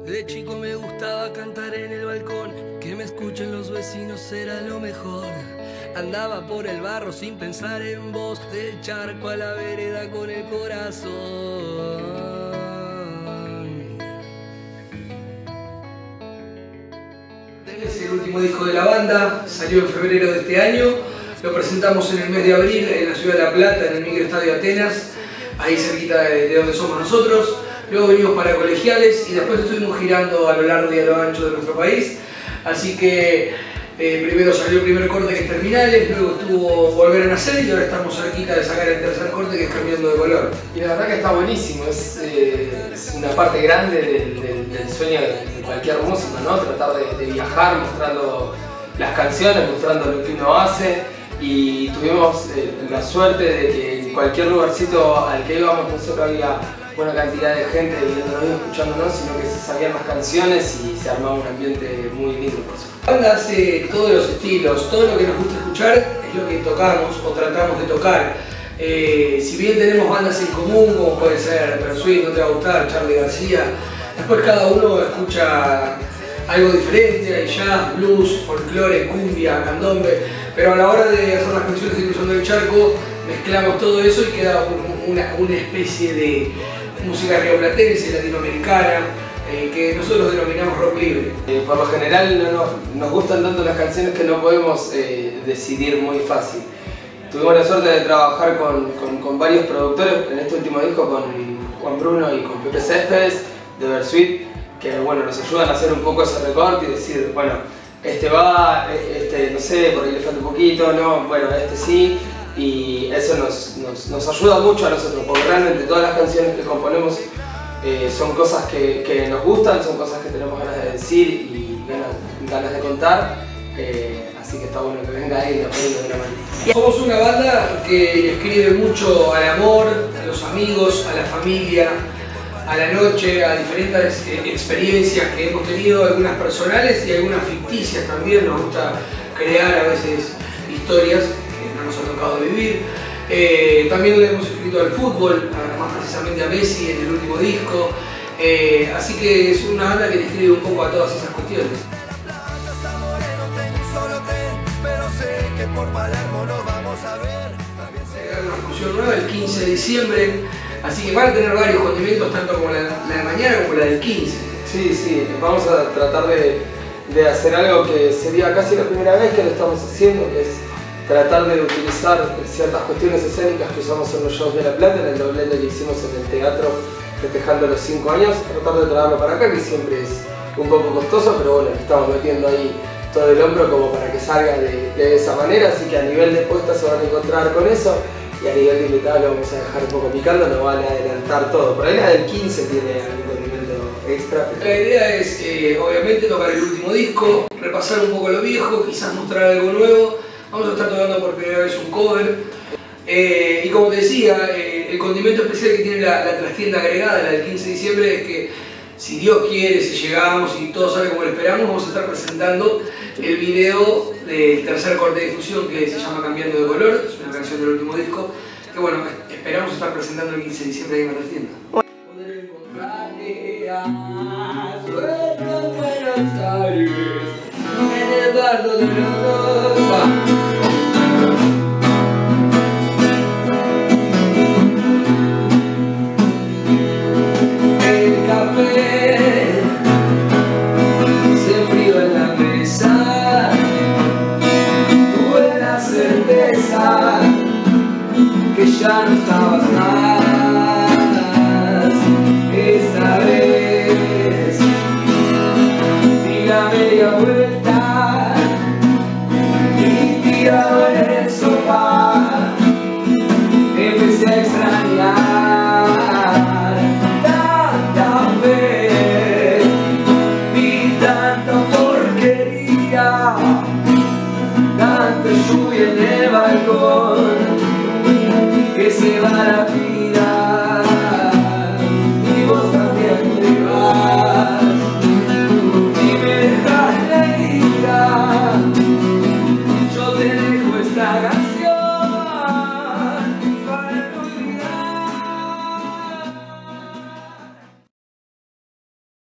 De chico me gustaba cantar en el balcón, que me escuchen los vecinos era lo mejor. Andaba por el barro sin pensar en vos, del charco a la vereda con el corazón. Es el último disco de la banda, salió en febrero de este año. Lo presentamos en el mes de abril en la ciudad de La Plata, en el microestadio Atenas, ahí cerquita de donde somos nosotros. Luego venimos para Colegiales y después estuvimos girando a lo largo y a lo ancho de nuestro país. Así que primero salió el primer corte, que es Terminales, luego estuvo Volver a Nacer y ahora estamos cerquita de sacar el tercer corte, que es Cambiando de Color. Y la verdad que está buenísimo, es una parte grande del sueño de cualquier músico, ¿no? Tratar de viajar mostrando las canciones, mostrando lo que uno hace, y tuvimos la suerte de que en cualquier lugarcito al que íbamos no solo había buena cantidad de gente viéndonos y escuchándonos, sino que se sabían las canciones y se armaba un ambiente muy lindo por eso. La banda hace todos los estilos, todo lo que nos gusta escuchar es lo que tocamos o tratamos de tocar. Si bien tenemos bandas en común, como puede ser Bersuit, No Te Va a Gustar, Charly García, después cada uno escucha algo diferente, hay jazz, blues, folclore, cumbia, candombe, pero a la hora de hacer las canciones de Cruzando el Charco mezclamos todo eso y queda una especie de música rioplatense, latinoamericana, que nosotros denominamos rock libre. Por lo general nos gustan tanto las canciones que no podemos decidir muy fácil. Tuvimos la suerte de trabajar con varios productores en este último disco, con Juan Bruno y con Pepe Céspedes de Bersuit, que bueno, nos ayudan a hacer un poco ese recorte y decir, bueno, este va, este no sé, por ahí le falta un poquito, no, bueno, este sí. Y eso nos ayuda mucho a nosotros, porque realmente todas las canciones que componemos son cosas que nos gustan, son cosas que tenemos ganas de decir y ganas de contar, así que está bueno que venga ahí y nos ponga de una mano. Somos una banda que escribe mucho al amor, a los amigos, a la familia, a la noche, a diferentes experiencias que hemos tenido, algunas personales y algunas ficticias también. Nos gusta crear a veces historias que no nos ha tocado vivir. También le hemos escrito al fútbol, más precisamente a Messi en el último disco. Así que es una banda que le escribe un poco a todas esas cuestiones. Una función nueva el 15 de diciembre, así que van a tener varios condimentos, tanto como la de mañana como la del 15. Sí, vamos a tratar de hacer algo que sería casi la primera vez que lo estamos haciendo, que es tratar de utilizar ciertas cuestiones escénicas que usamos en los shows de La Plata, en el doblete que hicimos en el teatro festejando los 5 años, tratar de traerlo para acá, que siempre es un poco costoso, pero bueno, estamos metiendo ahí todo el hombro como para que salga de esa manera, así que a nivel de puesta se van a encontrar con eso, y a nivel de invitado lo vamos a dejar un poco picando, no van a adelantar todo. Por ahí la del 15 tiene algún condimento extra. La idea es obviamente tocar el último disco, repasar un poco lo viejo, quizás mostrar algo nuevo. Vamos a estar tocando por primera vez un cover. Y como te decía, el condimento especial que tiene la trastienda agregada, la del 15 de diciembre, es que si Dios quiere, si llegamos y todo sale como lo esperamos, vamos a estar presentando el video del tercer corte de difusión, que se llama Cambiando de Color, es una canción del último disco, que bueno, esperamos estar presentando el 15 de diciembre ahí en la trastienda.